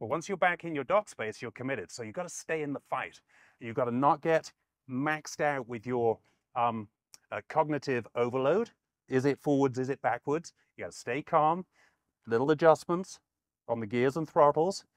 Well, once you're back in your dock space, you're committed. So you've got to stay in the fight. You've got to not get maxed out with your cognitive overload. Is it forwards? Is it backwards? You got to stay calm. Little adjustments on the gears and throttles.